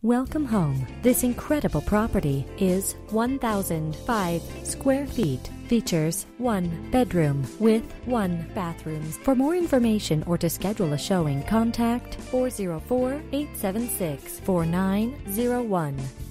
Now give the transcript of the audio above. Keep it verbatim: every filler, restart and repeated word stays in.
Welcome home. This incredible property is one thousand five square feet. Features one bedroom with one bathroom. For more information or to schedule a showing, contact four zero four, eight seven six, four nine zero one.